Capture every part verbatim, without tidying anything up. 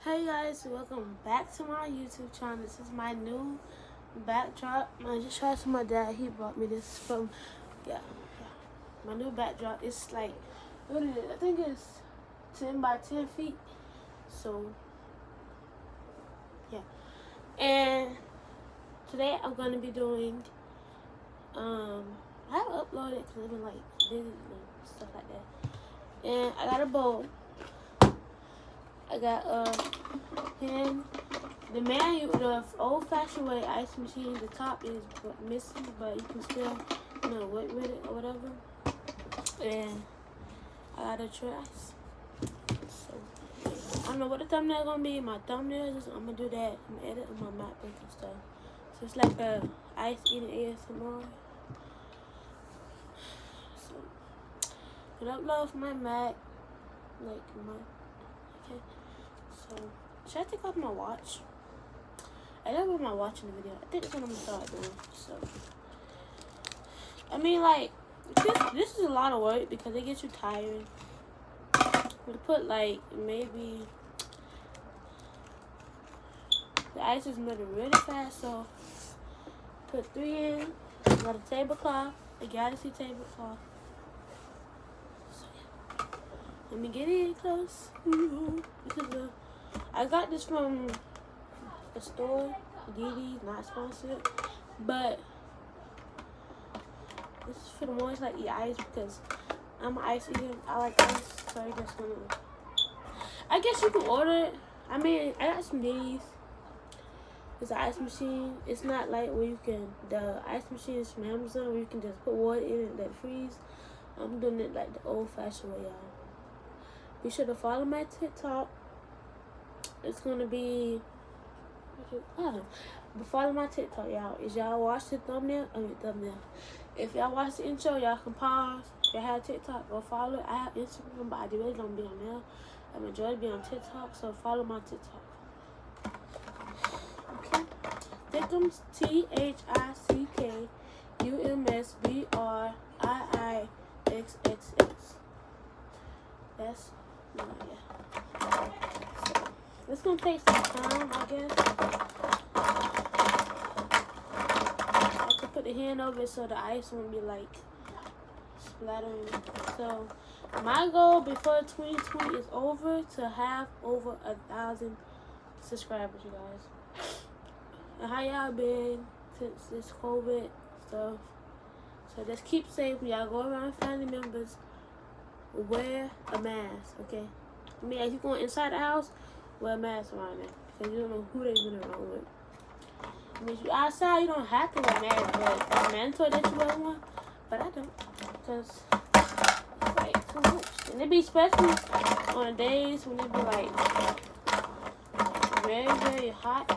Hey guys, welcome back to my YouTube channel. This is my new backdrop. I just tried to my dad. He bought me this from, yeah, yeah. My new backdrop. It's like, what is it? I think it's ten by ten feet. So, yeah. And today I'm going to be doing, um, I haven't uploaded it because I've been like busy and stuff like that. And I got a bowl. I got a pen. The manual, the old-fashioned way ice machine, the top is missing, but you can still, you know, work with it or whatever. And I got a trash. So I don't know what the thumbnail gonna be. My thumbnail is I'm gonna do that. I'm gonna edit on my MacBook and stuff. So it's like a ice eating A S M R. So I upload from my Mac, like my okay. So, should I take off my watch? I never put my watch in the video. I think that's what I'm gonna start doing. So, I mean, like, this, this is a lot of work because it gets you tired. We put, like, maybe the ice is melting really fast, so put three in. Got a tablecloth, a Galaxy tablecloth. So, yeah. Let me get in close. This is a I got this from a store, D D's, not sponsored, but this is for the ones like eat ice because I'm an ice eater. I like ice, so I just gonna. I guess you can order it. I mean, I got some D D's. It's an ice machine. It's not like where you can. The ice machine is from Amazon where you can just put water in it and let it freeze. I'm doing it like the old-fashioned way, y'all. Be sure to follow my TikTok. It's gonna be, I don't know, but follow my TikTok, y'all. Is y'all watch the thumbnail? I mean, thumbnail. If y'all watch the intro, y'all can pause. If y'all have TikTok, go follow it. I have Instagram, but I really don't be on there. I enjoy being on TikTok, so follow my TikTok. Okay. Thickums, T H I C K U M S B R I I X X X. That's, no, yeah. It's gonna take some time, I guess. I could put the hand over it so the ice won't be like splattering. So my goal before twenty twenty is over to have over a thousand subscribers, you guys. And how y'all been since this COVID stuff? So just keep safe when y'all go around family members. Wear a mask, okay? I mean, if you're going inside the house, wear a mask around there because you don't know who they've been around with. I mean, if you're outside, you don't have to wear a mask, but it's mandatory that you wear one. But I don't because it's like too much. And it be especially on the days when it be like very, very hot.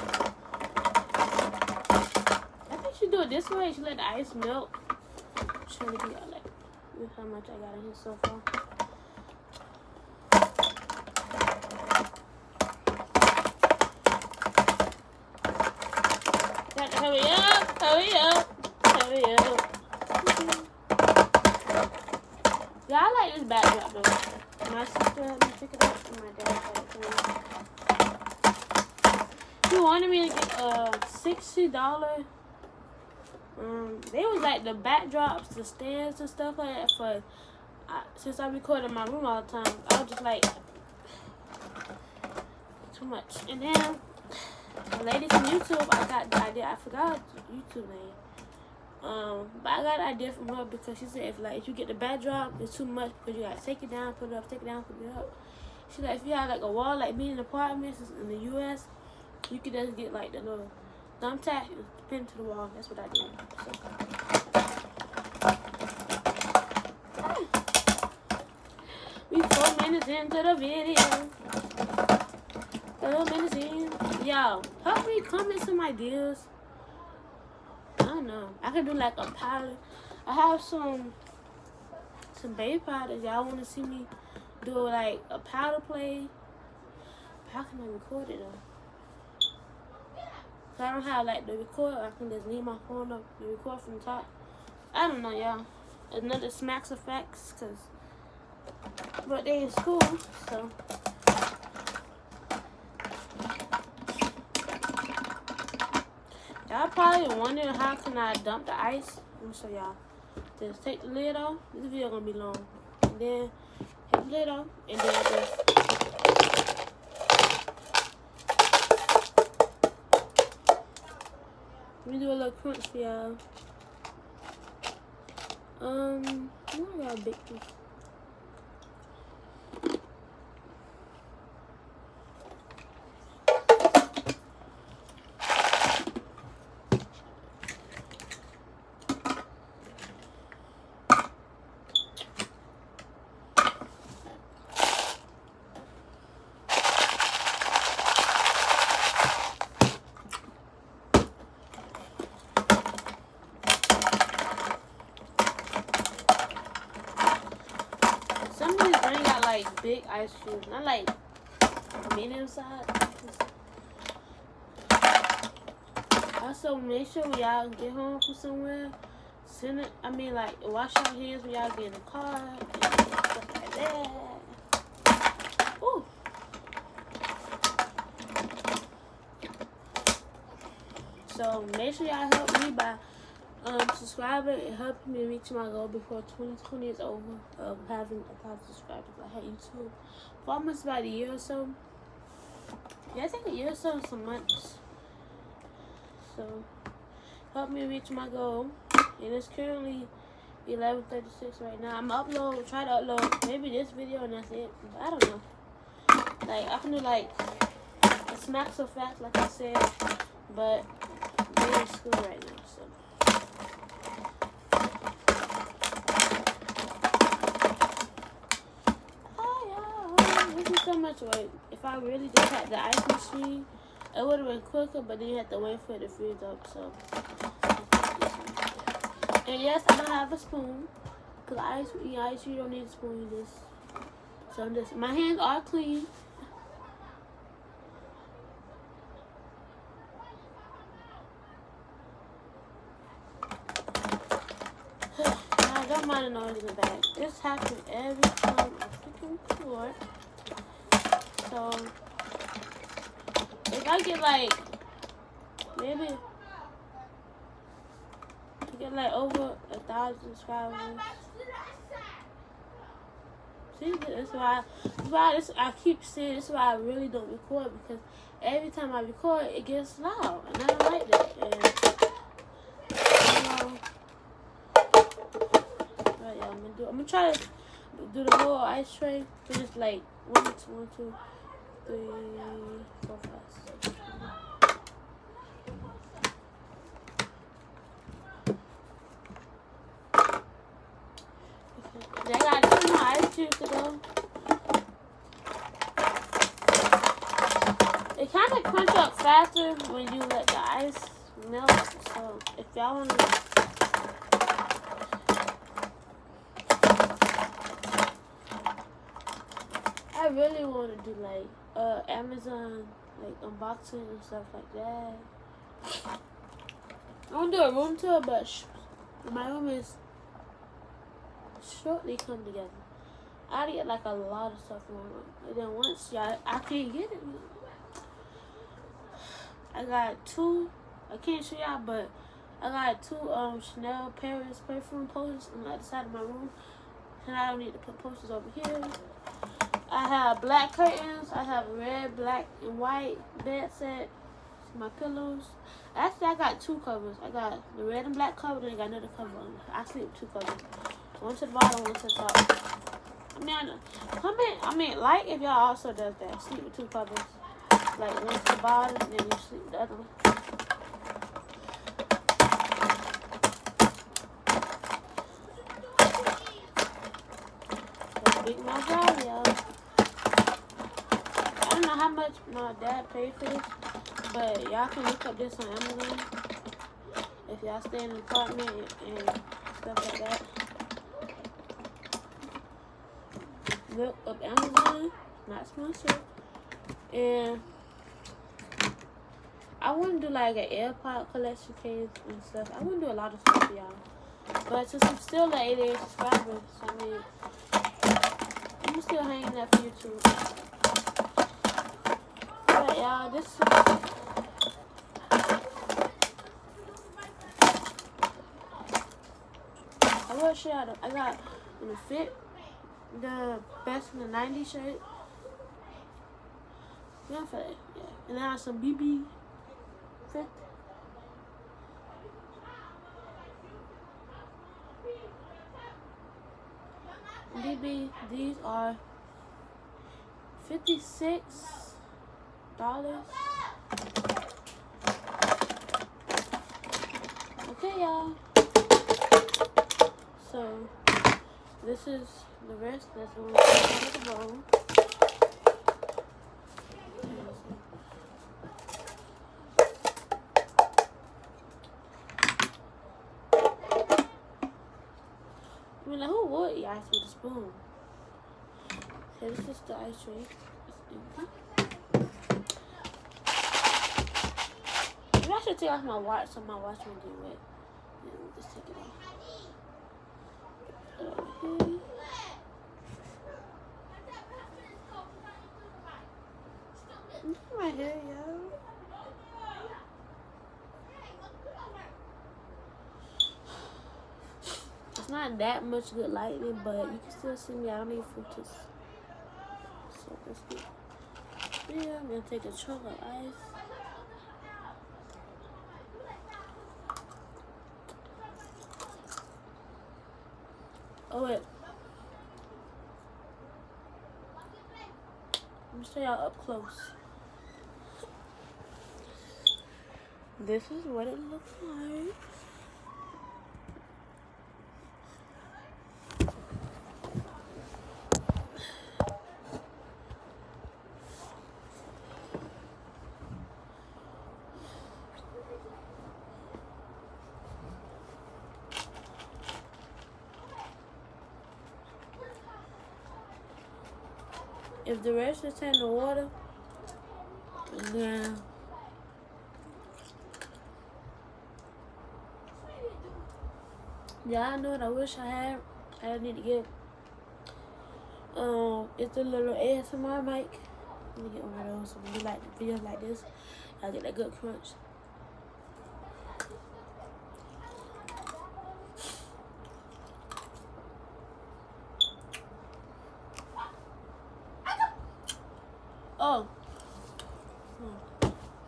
I think you should do it this way. You should let the ice melt. I'm trying to get like how much I got in here so far. Hurry up, hurry up, hurry up. Yeah, I like this backdrop though. My sister had me pick it up and my dad had it too. He wanted me to get a sixty dollar. Um, they was like the backdrops, the stands and stuff like that for, uh, since I record in my room all the time, I was just like, too much. And then, the lady from YouTube, I got the idea. I forgot her YouTube name. Um, but I got the idea from her because she said if like if you get the backdrop, it's too much because you gotta take it down, put it up, take it down, put it up. She like if you have like a wall like me in apartments in the U S, you could just get like the little thumbtack and pin to the wall. That's what I did. So. We four minutes into the video. Four minutes in. Y'all, help me comment some ideas. I don't know. I could do like a powder. I have some some baby powders. Y'all want to see me do like a powder play? How can I record it though? So I don't have like the record. I can just leave my phone up and record from the top. I don't know, y'all. Another Smacks Effects, cause but they in school, so probably wondering how can I dump the ice. Let me show y'all. Just take the lid off. This video gonna be long. And then take the lid off, and then just let me do a little crunch for y'all. Um, I gotta bake this. Some of these brand got like big ice cubes, not like medium size. Also, make sure when y'all get home from somewhere, send it. I mean, like wash your hands when y'all get in the car and stuff like that. Ooh. So make sure y'all help me by Um, subscribing and helping me reach my goal before twenty twenty is over of having a thousand subscribers. I had YouTube for almost about a year or so. Yeah, I think a year or so, some months. So, help me reach my goal. And it's currently eleven thirty-six right now. I'm upload, try to upload maybe this video and that's it. But I don't know. Like, I can do like a smack so fast, like I said. But we're in school right now, so. So much work. If I really just had the ice machine, it would have been quicker, but then you have to wait for it to freeze up. So, and yes, I don't have a spoon because ice, you ice, you don't need a spoon. You just so I'm just my hands are clean. I don't mind the noise in the back. This happens every time I freaking record. So, if I get like, maybe, get like over a thousand subscribers. See, that's why, that's why this, I keep saying this is why I really don't record, because every time I record, it gets loud, and I don't like that. And, you know, right, yeah, I'm gonna do, I'm gonna try to do the whole ice tray, finish like one, two, one, two. Three, four, five, six. Okay. I got two more ice cubes to go. It kind of crunch up faster when you let the ice melt. So if y'all want to. I really want to do like uh Amazon like unboxing and stuff like that. I want to do a room tour, but sh my room is shortly come together. I get like a lot of stuff going on, and then once y'all, I can't get it. I got two. I can't show y'all, but I got two um Chanel Paris perfume posters on the other side of my room, and I don't need to put posters over here. I have black curtains. I have red, black, and white bed set. My pillows. Actually, I got two covers. I got the red and black cover, and I got another cover on. I sleep with two covers. One to the bottom, one to the top. I mean, I, comment. I mean, like if y'all also does that. Sleep with two covers. Like one to the bottom, and then you sleep with the other one. Big my job, y'all. I don't know how much my dad paid for this, but y'all can look up this on Amazon if y'all stay in an apartment and, and stuff like that. Look up Amazon, not sponsored. And I want to do like an AirPod collection case and stuff. I want to do a lot of stuff for y'all. But since I'm still at eighty-eight subscribers, I mean, I'm still hanging up for YouTube. But y'all, this is wear a shirt. I, I got in the fit, the best in the nineties shirt. Yeah, for that. Yeah. And then I have some B B fit. B B, these are fifty-six dollars. Okay, y'all. So this is the rest. That's what we're going to the bowl. I mean, like, who would eat ice with a spoon? Okay, this is the ice tray. Maybe I should take off my watch so my watch won't get wet. Yeah, we'll just take it off. Okay. Look right here, y'all. It's not that much good lighting, but you can still see me. I don't need filters. So let's get yeah, I'm gonna take a chunk of ice. Oh wait. Let me show y'all up close. This is what it looks like. If the rest is in the water, then yeah, I know what I wish I had. I need to get um, it's a little A S M R mic. Let me get one of those. So when you like the videos like this, I'll get that good crunch. Oh. Hmm.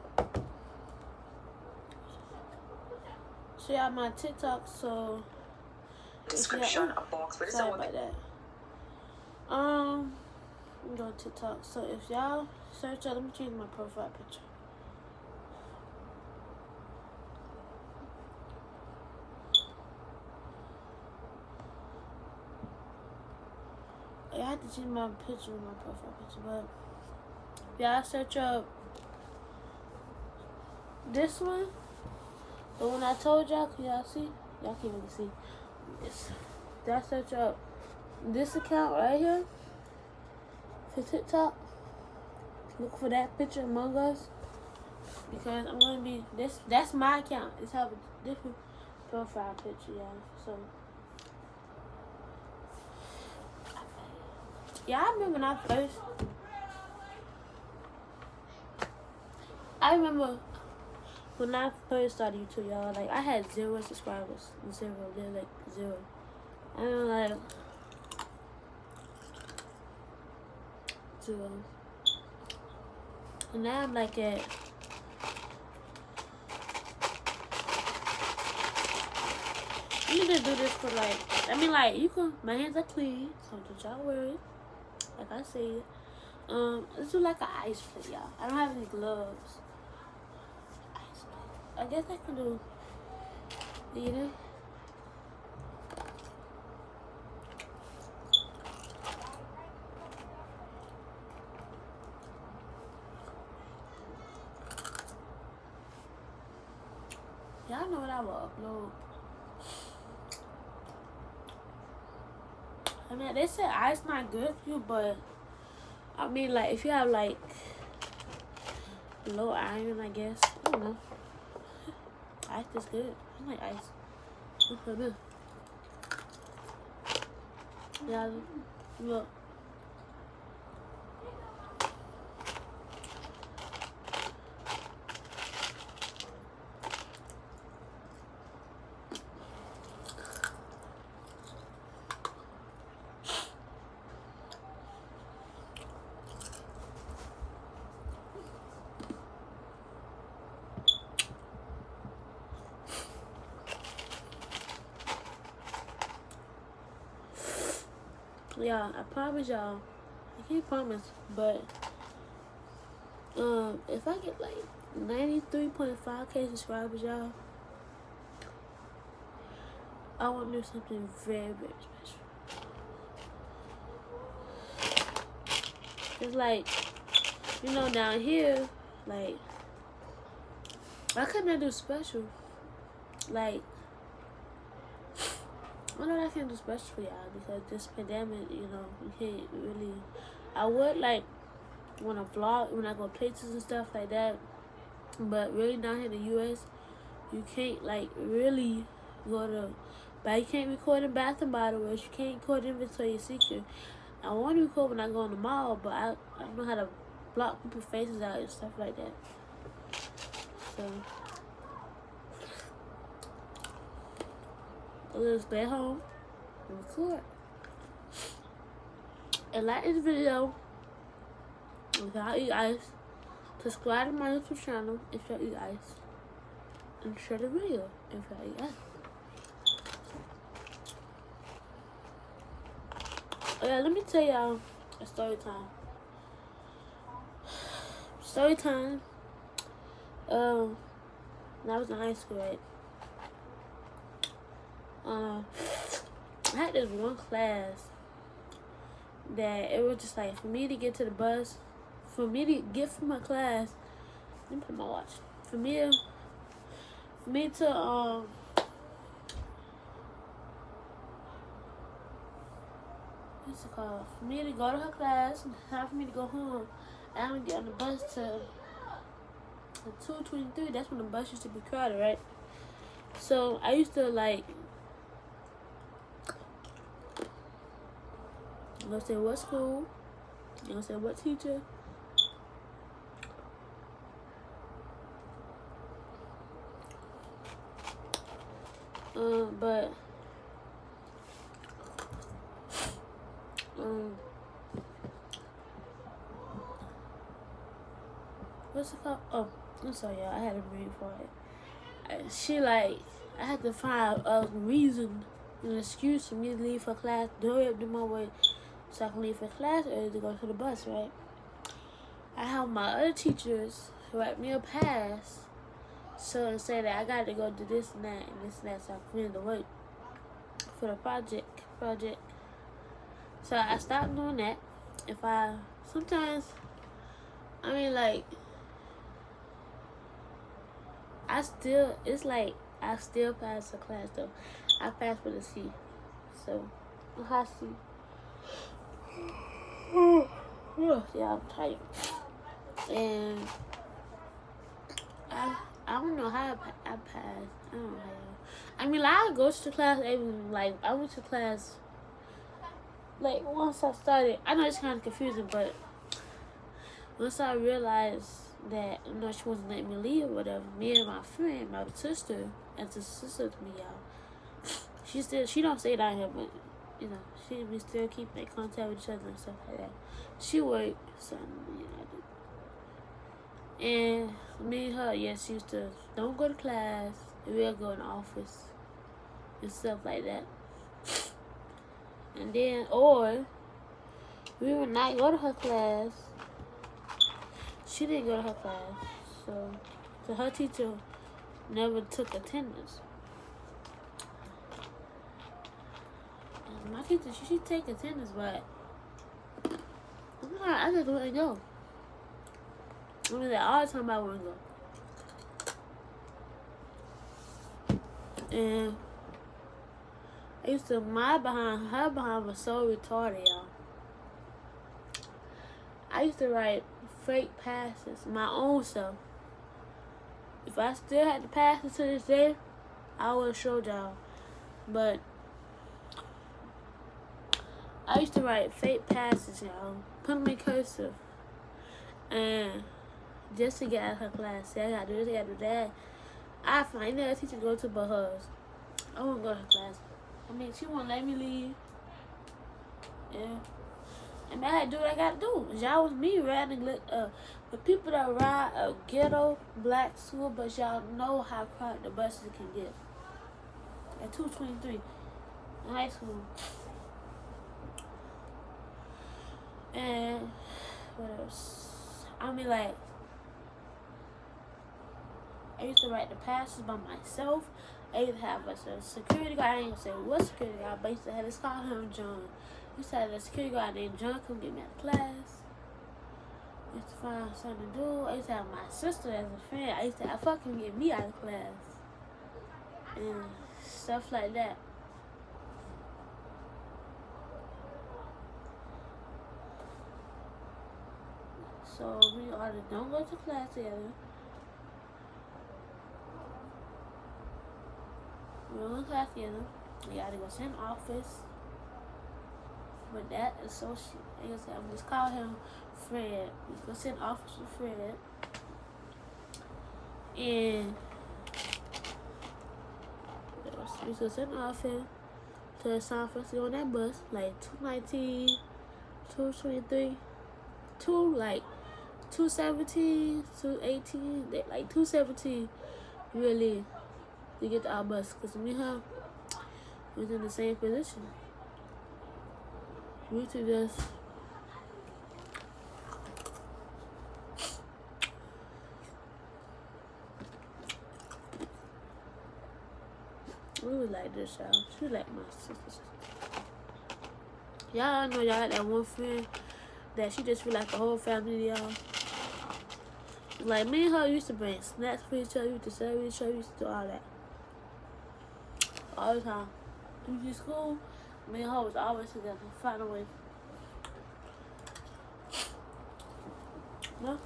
So yeah, my TikTok, so description a box, but sorry about that. Um, I'm going to TikTok. So if y'all search up, let me change my profile picture. I have to change my picture, my profile picture, but y'all search up this one, the one I told y'all. Can y'all see? Y'all can't really see. Yes. Y'all search up this account right here for TikTok. Look for that picture Among Us, because I'm gonna be this. That's my account. It's have a different profile picture, y'all. So yeah, I remember when I first. I remember when I first started YouTube, y'all. Like I had zero subscribers, zero. They're like zero. I mean, like zero. And now I'm like at you need to do this for like, I mean like you can, my hands are clean, so don't y'all worry. Like I said, um, let's do like an ice plate, y'all. I don't have any gloves. Ice plate. I guess I can do either. Y'all know what I will upload. I mean, they said ice not good for you, but I mean, like, if you have like low iron, I guess. I don't know. Ice is good. I like ice. Look at this. Yeah, look. Yeah, I promise y'all. I can't promise, but um, if I get like ninety-three point five K subscribers, y'all, I want to do something very, very special. It's like, you know, down here, like, I couldn't do special. Like, I know I can't do special for y'all because this pandemic, you know, you can't really. I would like when I vlog, when I go places and stuff like that, but really down here in the U S, you can't like really go to, but you can't record in Bath and Body Works, you can't record in Victoria's Secret. I want to record when I go in the mall, but I, I don't know how to block people's faces out and stuff like that. So I'm gonna stay home and record. And like this video if y'all eat ice. Subscribe to my YouTube channel if y'all eat ice. And share the video if y'all eat ice. Oh yeah, let me tell y'all a story time. Story time. Um, when I was in high school, right? Um, I had this one class that it was just like for me to get to the bus, for me to get from my class. Let me put my watch. For me, to, for me to um. What's it called? For me to go to her class and time for me to go home, I had to get on the bus to two twenty-three. That's when the bus used to be crowded, right? So I used to like, you know, say what school, you know, say what teacher. Um, but um, what's it called? Oh, I'm sorry, y'all. I had a brain for it. I, she like, I had to find a reason, an excuse for me to leave for class, hurry up, do my work, so I can leave for class early to go to the bus, right? I have my other teachers write me a pass, so to say that I got to go do this and that and this and that, so I can finish the work for the project. Project. So I stopped doing that. If I sometimes, I mean, like, I still, it's like I still pass the class though. I passed with a C, so a high C. Yeah, I'm tired. And I I don't know how I, I passed. I don't know how. I mean, like, I go to class even like I went to class like once I started. I know it's kind of confusing, but once I realized that, you know, she wasn't letting me leave or whatever, me and my friend, my sister, and the sister to me, y'all, she still, she don't stay down here, but, you know, she we still keep in contact with each other and stuff like that. She worked, so, you know, I do. And me and her, yeah, she used to, don't go to class, we'll go in the office, and stuff like that. And then, or, we would not go to her class. She didn't go to her class, so, so her teacher never took attendance. And my teacher, she should take attendance, but I'm not, I just wouldn't go. I mean, like, all the time I wouldn't go. And I used to, my behind, her behind was so retarded, y'all. I used to write fake passes, my own self. If I still had the passes to this day, I would have showed y'all. But I used to write fake passes, y'all. Put them in cursive. And just to get out of her class, say I gotta do this, I gotta do that. I find that teacher go to but hers. I wouldn't go to her class. I mean, she won't let me leave. Yeah. And I had to do what I got to do. Y'all was me riding uh, the people that ride a ghetto black school bus. Y'all know how crowded the buses can get. At two twenty-three in high school. And what else? I mean, like, I used to write the passes by myself. I used to have a security guard. I ain't gonna say what security guard, but I used to have this call him John. I used to have a security guard named John come get me out of class. I used to find something to do. I used to have my sister as a friend. I used to have fucking get me out of class. And stuff like that. So we either don't go to class together. We don't go to class together. We gotta go to an office. But that associate, I guess I'm just call him Fred. We go to an office with Fred. And we go to an office to sign for us to go on that bus, like two nineteen, two twenty-three, two like two seventeen, two eighteen, like two seventeen, really, to get to our bus. Because me and her was in the same position. We used to just we was like this, y'all. She was like my sister. Y'all know y'all had that one friend that she just feel like the whole family to y'all. Like, me and her used to bring snacks for each other, we used to serve each other, we used to do all that. All the time. We to school, me and her was always together, find a way. No?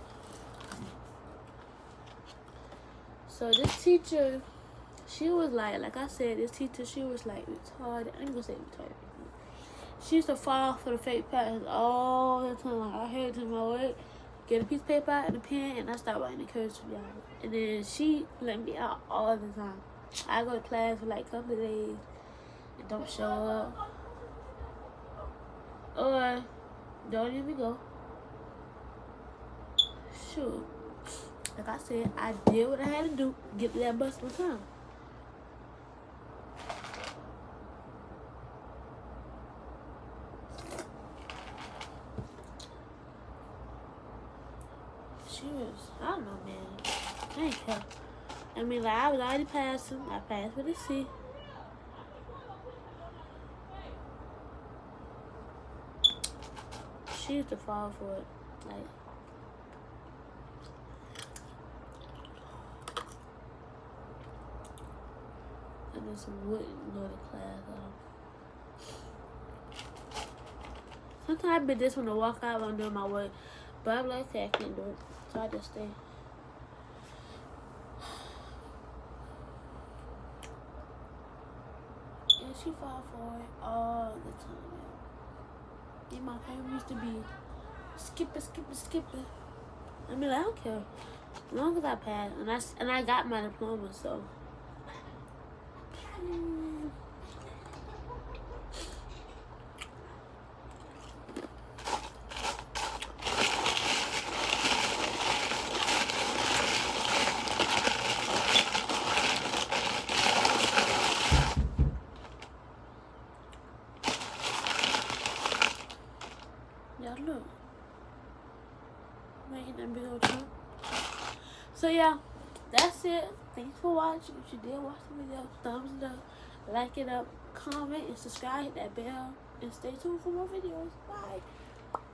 So this teacher, she was like, like I said, this teacher, she was like retarded. I ain't gonna say retarded. She used to fall for the fake patterns all the time. Like, I heard to my way, get a piece of paper and a pen, and I start writing the curves for y'all. And then she let me out all the time. I go to class for like a couple of days and don't show up. Or don't even go. Shoot. Like I said, I did what I had to do to get to that bus on time. She was, I don't know, man. I ain't care. I mean, like, I was already passing. I passed with a C. She used to fall for it. Like, I just wouldn't go to class. Um, Sometimes I be this when I walk out when I'm doing my work. But I'm like, okay, I can't do it. So I just stay. And she fall for it all the time. And my favorite used to be skip it, skip it, skip it. I mean, I don't care. As long as I pass. And I, and I got my diploma, so. Hmm. Y'all look. Making that big old chunk. So yeah, that's it. Thanks for watching. If you did watch the video, thumbs it up, like it up, comment, and subscribe, hit that bell, and stay tuned for more videos. Bye.